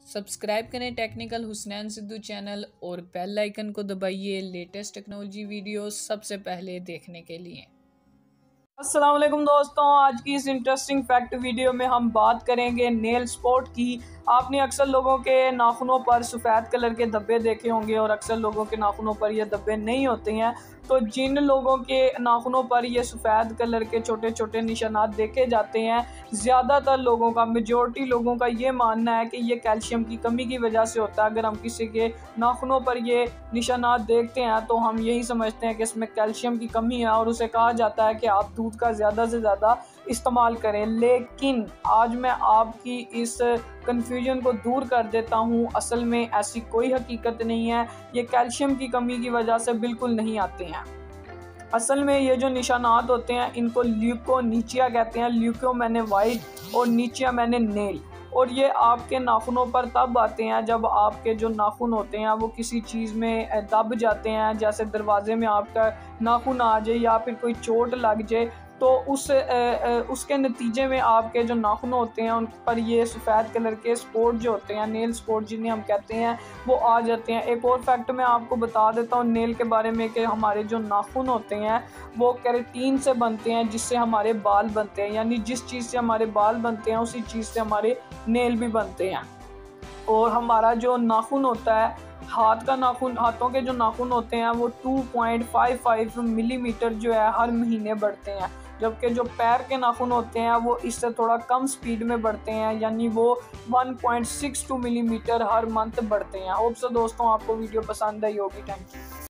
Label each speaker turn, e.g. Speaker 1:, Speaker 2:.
Speaker 1: Subscribe करें technical Husnain Sidhu channel और bell icon को दबाइए लेटेस्ट टेक्नोलॉजी वीडियोस सबसे पहले देखने के लिए।
Speaker 2: अस्सलाम वालेकुम दोस्तों, आज की इस इंटरेस्टिंग फैक्ट वीडियो में हम बात करेंगे नेल स्पॉट की। आपने अक्सर लोगों के नाखूनों पर सफ़ेद कलर के धब्बे देखे होंगे और अक्सर लोगों के नाखूनों पर ये धब्बे नहीं होते हैं। तो जिन लोगों के नाखूनों पर ये सफ़ेद कलर के छोटे छोटे निशानात देखे जाते हैं, ज़्यादातर लोगों का, मेजॉरिटी लोगों का ये मानना है कि ये कैल्शियम की कमी की वजह से होता है। अगर हम किसी के नाखूनों पर ये निशानात देखते हैं तो हम यही समझते हैं कि इसमें कैल्शियम की कमी है और उसे कहा जाता है कि आप दूध का ज़्यादा से ज़्यादा इस्तेमाल करें। लेकिन आज मैं आपकी इस कन्फ्यूजन को दूर कर देता हूँ। असल में ऐसी कोई हकीकत नहीं है, ये कैल्शियम की कमी की वजह से बिल्कुल नहीं आते हैं। असल में ये जो निशानात होते हैं इनको ल्यूकोनीचिया कहते हैं। ल्यूको मैंने वाइट और नीचिया मैंने नेल। और ये आपके नाखूनों पर तब आते हैं जब आपके जो नाखून होते हैं वो किसी चीज़ में दब जाते हैं, जैसे दरवाजे में आपका नाखून आ जाए या फिर कोई चोट लग जाए, तो उसके नतीजे में आपके जो नाखून होते हैं उन पर ये सफ़ेद कलर के स्पॉट जो होते हैं, नेल स्पॉट जिन्हें हम कहते हैं, वो आ जाते हैं। एक और फैक्ट मैं आपको बता देता हूँ नेल के बारे में कि हमारे जो नाखून होते हैं वो केराटिन से बनते हैं, जिससे हमारे बाल बनते हैं। यानी जिस चीज़ से हमारे बाल बनते हैं उसी चीज़ से हमारे नेल भी बनते हैं। और हमारा जो नाखून होता है, हाथों के जो नाखून होते हैं वो 2.55 मिलीमीटर जो है हर महीने बढ़ते हैं, जबकि जो पैर के नाखून होते हैं वो इससे थोड़ा कम स्पीड में बढ़ते हैं, यानी वो 1.62 मिलीमीटर हर मंथ बढ़ते हैं। होप सो दोस्तों आपको वीडियो पसंद आई होगी। Thank you.